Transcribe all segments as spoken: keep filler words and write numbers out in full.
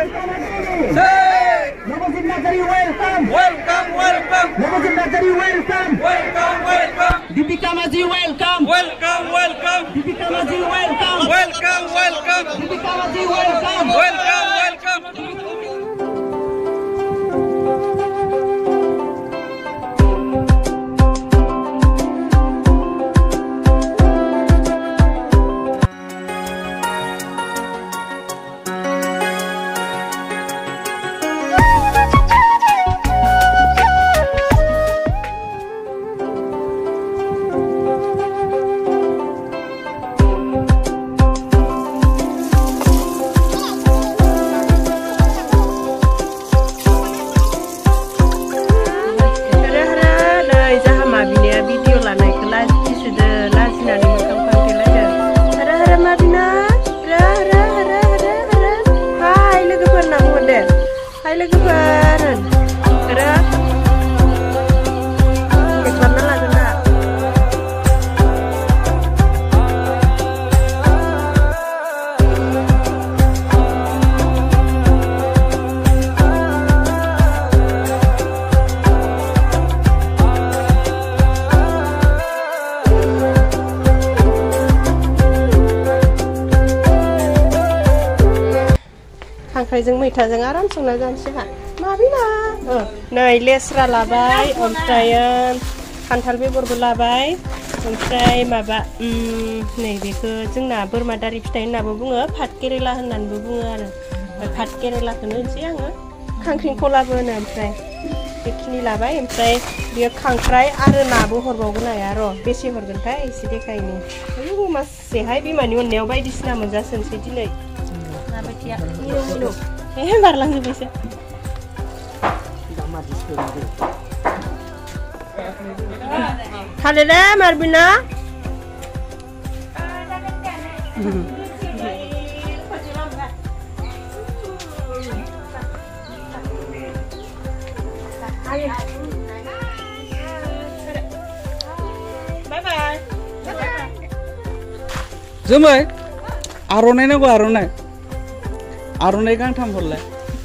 welcome again. Limousine Nagari, welcome. Welcome, welcome. Limousine Nagari, welcome. Welcome, welcome. Deepika Maji, welcome. Welcome, welcome. Deepika Maji, welcome. Welcome, welcome. Deepika Maji, welcome. Welcome, welcome. खांख्राइजों मैथाजों आराम संना जानोसै हा माबिना ओ नै लेस्रा लाबाय ओमफ्राय खान्थाल बेगरबो लाबाय ओमफ्राय माबा नै बेखौ जोंना बोरमादारि फिथाइ होननाबो बुङो फाट केरेला होननानैबो बुङो आरो फाट केरेलाखौनो होनसै आङो खांख्रिंखलाबो होनो ओमफ्राय बेखिनि लाबाय ओमफ्राय बेयो खांख्राइ आरो नाबो हरबावगोन आया र' बेसे हरगोनथाय एसे देखायनि ओइ मासेहाय बिमानि अननायाव बायदिसिना मोनजासोनसै दिनै Iya, minum. Eh, barlang juga bisa. Halo deh, Marbina. Bye bye. Jumai, aronai na gua aronai. आर'नाइ गांथाम हरलाय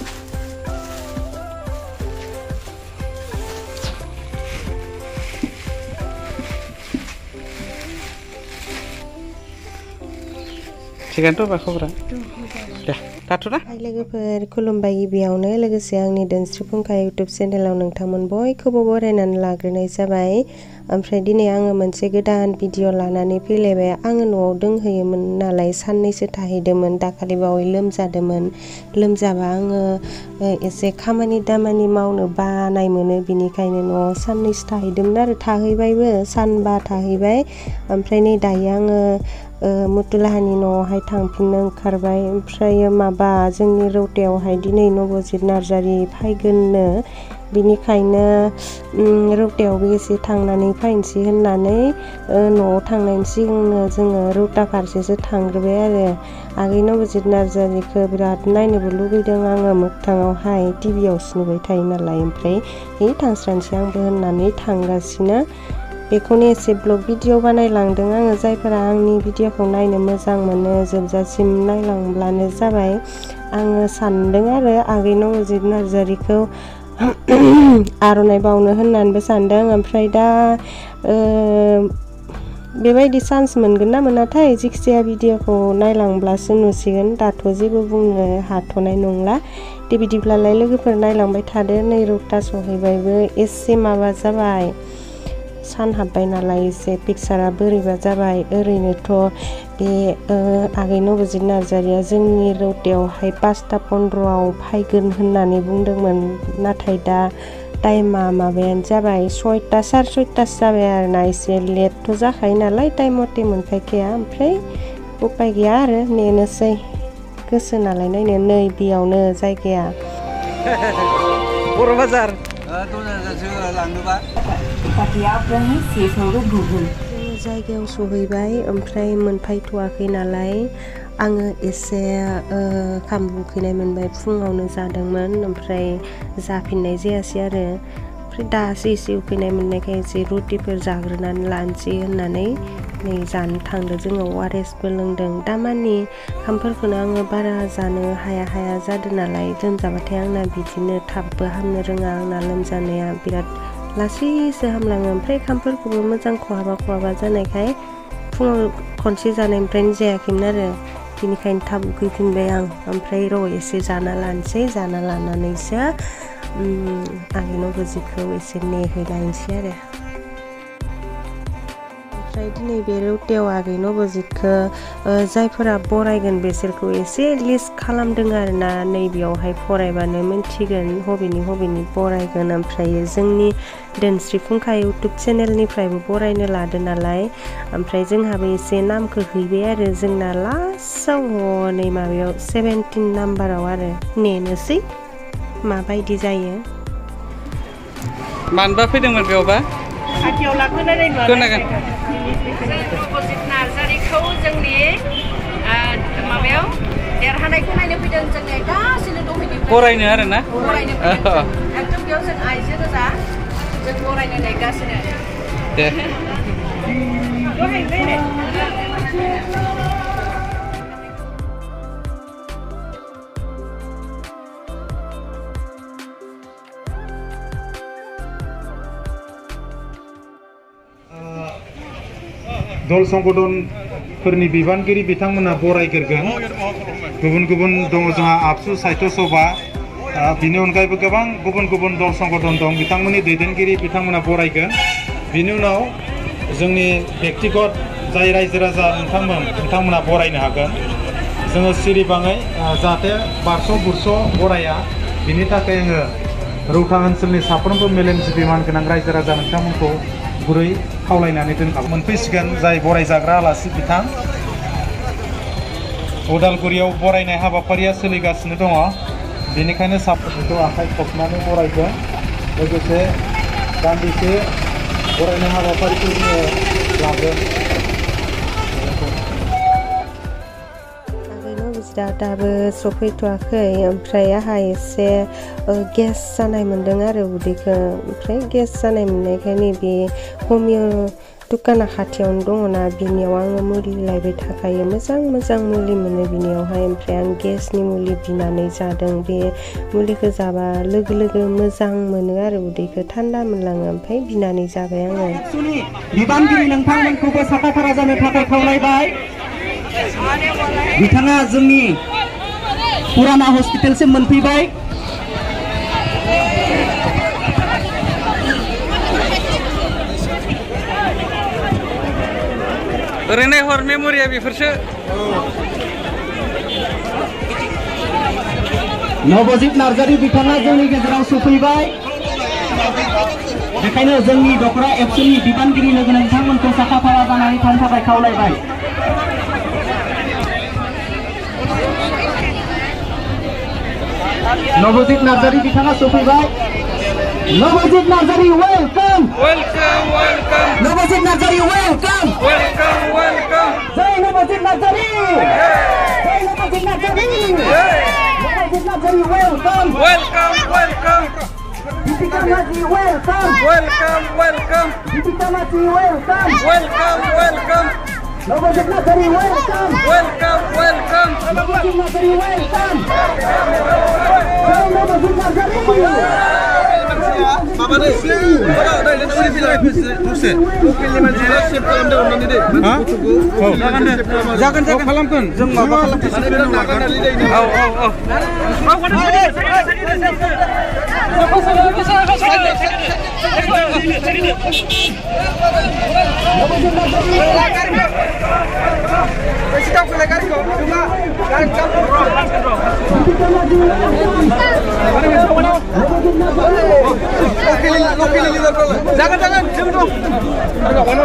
थिगानोथ' बा खबरा दे थाथ'ना लोगोफोर खुलुमबाय गिबियावनो लोगोसे आंनि दोनस्रि फुंखा इउटुब चेनेलाव नोंथांमोन बयखौबो बरायनानै लाग्रोनाय जाबाय ओमफ्राय दिनै आङो मोनसे गोदान भिडिअ लानानै फैलायबाय आङो न'आव दंहैयोमोन नालाय साननैसो थाहैदोंमोन दाखालि बावै लोमजादोंमोन लोमजाबा आङो एसे खामानि दामानि मावनो बानाय मोनो बिनिखायनो न'आव साननैसो थाहैदोंमोन आरो थाहैबायबो सानबा थाहैबाय ओमफ्राय नै दायो आङो मुतुलाहानि न'आवहाय थांफिननो ओंखारबाय ओमफ्राय माबा जोंनि रौतायावहाय दिनै नबजित नार्जारि फैगोननो बिनिखायनो रौतायावबो एसे थांनानै फैनोसै होननानै न'आव थांनायनि सिगांनो जोङो रौता फारसेसो थांग्रोबाय आरो आगै नबजित नार्जारिखौ बिराद नायनोबो लुगैदों आङो मोगथाङावहाय टिभियावसो नुबाय थायो नालाय ओमफ्राय है थांस्रानोसै आंबो होननानै थांगासिनो बेखौनो एसे ब्लग भिडिअ बानायलांदों आङो जायफोरा आंनि भिडिअखौ नायनो मोजां मोनो जोबजासिम नायलांब्लानो जाबाय आङो सानदों आरो आगै नबजित नार्जारिखौ आर'नाइ बावनो होननानैबो सानदों ओमफ्राय दा बेबायदि चान्स मोनगोन ना मोनाथाय जिखिजाया भिडिअखौ नायलांब्लासो नुसिगोन दाथ' जेबो बुंनो हाथ'नाय नंला दे बिदिब्लालाय लोगोफोर नायलांबाय थादो नै रौता सहैबायबो एसे माबा जाबाय सान हाबबाय नालाय एसे पिक्सारा बोरैबा जाबाय ओरैनोथ' बे आगै नबजित नार्जारिया जोंनि रौतायावहाय पासता पन्द्र'आव फैगोन होननानै बुंदोंमोन नाथाय दा टाइमा माबायानो जाबाय सयता सार सयतासो जाबाय आरोना एसे लेटथ' जाखायो नालाय टाइम मथे मोनफैखाया ओमफ्राय उपाय गैया आरो नेनोसै गोसो नालाय नायनो नै बेयावनो जायगाया बर' बाजार लांनोबा जायगायाव सहैबाय ओमफ्राय मोनफैथ'वाखै नालाय आङो एसे खाम उखैनाय मोनबाय फुङावनो जादोंमोन ओमफ्राय जाफिननाय जायासै आरो ओमफ्राय दासो एसे उखैनाय मोननायखाय एसे रुटिफोर जाग्रोनानै लानोसै होननानै नै जानो थांदो जोङो अआरएसबो लोंदों दामानि ओंखामफोरखौनो आङो बारा जानो हाया हाया जादों नालाय लोमजाबाथाय आंना बिदिनो थाबबो हामनो रोङा आंना लोमजानाया बिराद लासैसो हामलाङो ओमफ्राय ओंखामफोरखौबो मोजां खहाबा खहाबा जानायखाय फुङाव खनसे जानायनिफ्रायनो जायाखैमोन आरो बिनिखायनो थाब उखैफिनबाय आं ओमफ्राय र' एसे जाना लानोसै जाना लानानैसो आंनि नबजितखौ एसे नेहोलायनोसै आरो ओमफ्राय दिनै बे रौतायाव आगै नबजितखौ जायफोरा बरायगोन बिसोरखौ एसे लिस्ट खालामदों आरो ना नैबेयावहाय फरायबानो मिन्थिगोन हबेनि हबेनि बरायगोन ओमफ्राय जोंनि दोनस्रि फुंखा इउटुब चेनेलनिफ्रायबो बरायनो लादो नालाय ओमफ्राय जोंहाबो एसे नामखौ हैबाय आरो जोंना लास्टआव हनै माबायाव सेभेन्टिन नाम्बाराव आरो नेनोसै माबायदि जायो मानबा फैदोंमोन बेयावबा खाथियाव लाखोनानै खोनागोन नबजित नार्जारिखौ जोंनि माबायाव देरहानायखौ नायनो फैदों जोंनि गासैनो दंफैनिफ्राय फरायनो आरो ना फरायनो फैदों एकदम बेयाव जों आइजो गोजा जों फरायनो नायगासिनो दे दल संगठनफोरनि बिबानगिरि बिथांमोना बरायग्रोगोन गुबुन गुबुन दङ जोंहा आबसु साहित्य सभा बिनि अनगायैबो गोबां गुबुन गुबुन दल संगठन दं बिथांमोननि दैदेनगिरि बिथांमोना बरायगोन बिनि उनाव जोंनि व्यक्तिगत जाय रायजो राजा नोंथांमोन नोंथांमोना बरायनो हागोन जोङो सिरिबाङै जाहाथे बारस' बुरस' बराया बिनि थाखाय आङो रौता ओनसोलनि साफ्रोमबो मेलेमजिबि मान गोनां रायजो राजा नोंथांमोनखौ गुरै खावलायनानै दोनखाब मोनफैसिगोन जाय बरायजाग्रा आलासि बिथां उदालगुरियाव बरायनाय हाबाफारिया सोलिगासिनो दङ बेनिखायनो साफ्रोमखौ आखाइ खबनानै बरायगोन लोगोसे दान्दिसे बरायनाय हाबाफारिखौ जोङो लागोन दा दाबो सफैथ'वाखै ओमफ्राय आंहा एसे गेस जानाय मोन्दों आरो उदैखौ ओमफ्राय गेस जानाय मोननायखाय नैबे हमिय' दुकाना खाथियावनो दङना बिनियाव आङो मुलि लायबाय थाखायो मोजां मोजां मुलि मोनो बिनियावहाय ओमफ्राय आं गेसनि मुलि बिनानै जादों बे मुलिखौ जाबा लोगो लोगो मोजां मोनो आरो उदैखौ थान्दा मोनलाङो ओमफ्राय बिनानै जाबाय आङो बिबानगिरि नोंथांमोनखौबो साखाफारा जानो थाखाय खावलायबाय बिथाङा जोंनि पुराना हस्पिटालसिम मोनफैबाय ओरैनो हर मेम'रिया बेफोरसो नबजित नार्जारि बिथाङा जोंनि गेजेराव सफैबाय बेखायनो जोंनि दखरा एबसुनि बिबानगिरि लोगो नोंथांमोनखौ साखाफारा जानानै थानो थाखाय खावलायबाय नबजित नार्जारि बिथाङा सफैबाय Nabajit Narzary welcome welcome welcome Nabajit Narzary welcome welcome welcome जय नबजित नार्जारि जय Nabajit Narzary Nabajit Narzary welcome welcome welcome Deepika Majhi welcome welcome welcome Deepika Majhi welcome welcome welcome Nabajit Narzary welcome welcome welcome Nabajit Narzary welcome जय नबजित नार्जारि माबा दे माबा दे नोंनि बिलाइ दसे लकेलनि मानसिया सेभ खालामदो अननानै दे गथ'खौ औ जागोन दे जागोन जागोन खालामगोन जों माबा खालामगोन औ औ औ jangan jangan jangan dong harga mana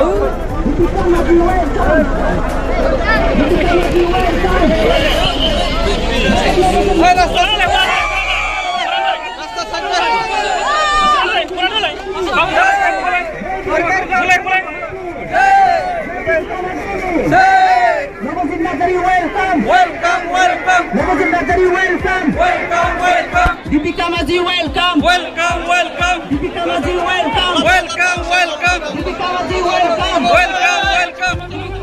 Nobozit Narzari welcome welcome welcome Nobozit Narzari welcome welcome welcome Dipika Maji welcome welcome welcome Dipika Maji welcome welcome welcome Dipika Maji welcome welcome welcome